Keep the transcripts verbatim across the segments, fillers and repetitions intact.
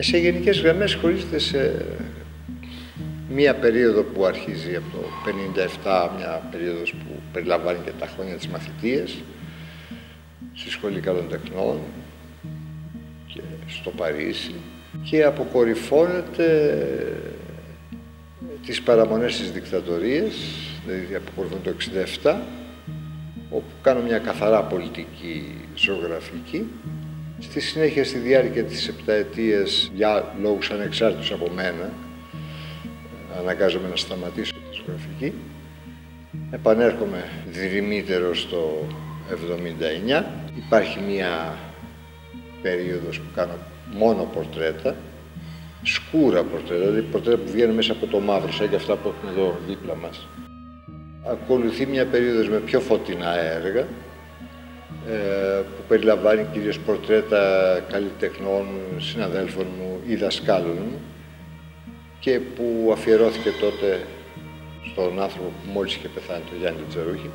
Σε γενικές γραμμές χωρίζεται σε μία περίοδο που αρχίζει από το πενήντα επτά, μια περίοδος που περιλαμβάνει και τα χρόνια της μαθητείας, στη Σχολή Καλών Τεχνών και στο Παρίσι, και αποκορυφώνεται τις παραμονές της δικτατορίας, δηλαδή αποκορυφώνεται το εξήντα επτά, όπου κάνω μια καθαρά πολιτική ζωγραφική. Στη συνέχεια, στη διάρκεια της επταετίας, για λόγους ανεξάρτητους από μένα, αναγκάζομαι να σταματήσω τη ζωγραφική. Επανέρχομαι δρυμύτερο στο εβδομήντα εννιά. Υπάρχει μία περίοδος που κάνω μόνο πορτρέτα, σκούρα πορτρέτα, δηλαδή πορτρέτα που βγαίνουν μέσα από το μαύρο, σαν και αυτά που έχουμε εδώ δίπλα μας. Ακολουθεί μια περίοδος με πιο φωτεινά έργα, που περιλαμβάνει κυρίως πορτρέτα καλλιτεχνών, συναδέλφων μου ή δασκάλων μου, και που αφιερώθηκε τότε στον άνθρωπο που μόλις είχε πεθάνει, τον Γιάννη Τζαρούχη.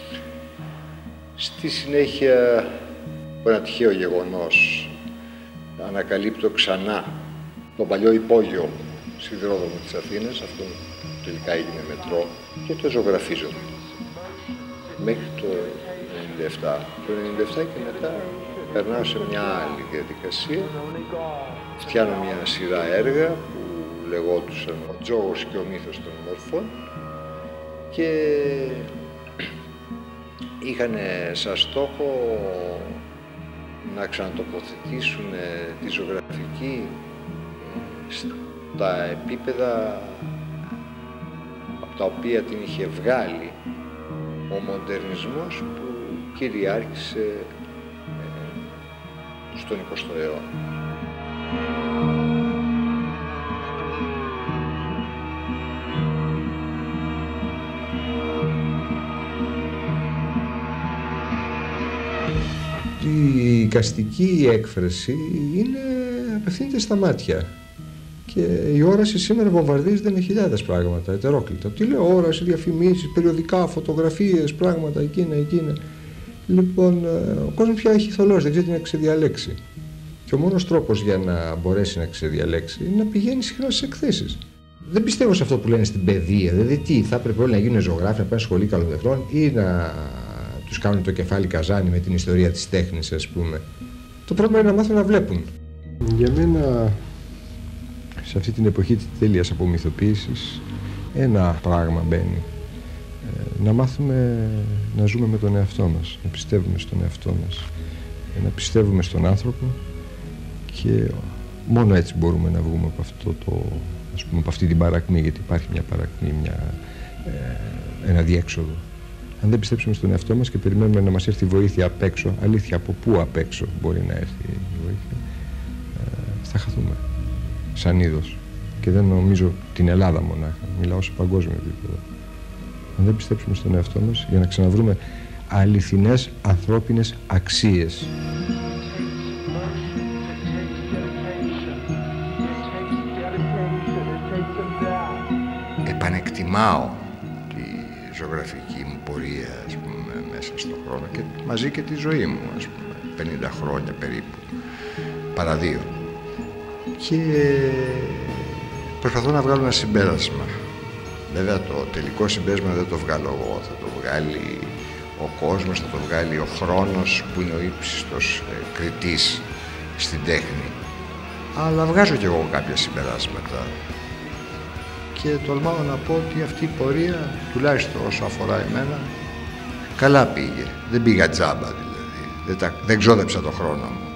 Στη συνέχεια, από ένα τυχαίο γεγονός, ανακαλύπτω ξανά τον παλιό υπόγειο σιδηρόδρομο της Αθήνας, αυτό που τελικά έγινε μετρό, και το ζωγραφίζω μέχρι το ενενήντα επτά. Το ενενήντα επτά και μετά περνάω σε μια άλλη διαδικασία. Φτιάνω μια σειρά έργα που λεγόντουσαν «Ο Τζόγος και ο μύθος των μορφών» και είχαν σαν στόχο να ξανατοποθετήσουν τη ζωγραφική στα επίπεδα από τα οποία την είχε βγάλει ο μοντερνισμός που κυριάρχησε στον εικοστό αιώνα. Η εικαστική έκφραση είναι, απευθύνεται στα μάτια. Και η όραση σήμερα βομβαρδίζεται με χιλιάδες πράγματα, ετερόκλητα. Τηλεόραση, διαφημίσεις, περιοδικά, φωτογραφίες, πράγματα, εκείνα, εκείνα. Λοιπόν, ο κόσμος πια έχει θολώσει, δεν ξέρει τι να ξεδιαλέξει. Και ο μόνος τρόπος για να μπορέσει να ξεδιαλέξει είναι να πηγαίνει συχνά στις εκθέσεις. Δεν πιστεύω σε αυτό που λένε στην παιδεία. Δηλαδή, τι, θα έπρεπε όλοι να γίνουν ζωγράφοι, να πάνε σχολή καλών τεχνών ή να τους κάνουν το κεφάλι καζάνι με την ιστορία της τέχνης, ας πούμε. Το πρώτο είναι να μάθουν να βλέπουν. Για μένα, σε αυτή την εποχή της τέλειας απομυθοποίησης, ένα πράγμα μπαίνει. Ε, να μάθουμε να ζούμε με τον εαυτό μας, να πιστεύουμε στον εαυτό μας, να πιστεύουμε στον άνθρωπο, και μόνο έτσι μπορούμε να βγούμε από, αυτό το, ας πούμε, από αυτή την παρακμή, γιατί υπάρχει μια παρακμή, μια, ε, ένα διέξοδο. Αν δεν πιστέψουμε στον εαυτό μας και περιμένουμε να μας έρθει βοήθεια απ' έξω, αλήθεια, από πού απ' έξω μπορεί να έρθει η βοήθεια, ε, θα χαθούμε σαν είδος. Και δεν νομίζω την Ελλάδα μονάχα, μιλάω σε παγκόσμιο επίπεδο. Αν δεν πιστέψουμε στον εαυτό μας για να ξαναβρούμε αληθινές ανθρώπινες αξίες. Επανεκτιμάω τη ζωγραφική μου πορεία, ας πούμε, μέσα στον χρόνο, και μαζί και τη ζωή μου, ας πούμε, πενήντα χρόνια περίπου, παρά δύο. Και προσπαθώ να βγάλω ένα συμπέρασμα. Βέβαια το τελικό συμπέρασμα δεν το βγάλω εγώ, θα το βγάλει ο κόσμος, θα το βγάλει ο χρόνος που είναι ο ύψιστος ε, κριτής στην τέχνη. Αλλά βγάζω κι εγώ κάποια συμπεράσματα και τολμάω να πω ότι αυτή η πορεία, τουλάχιστον όσο αφορά εμένα, καλά πήγε. Δεν πήγα τζάμπα δηλαδή, δεν, τα, δεν ξόδεψα το χρόνο μου.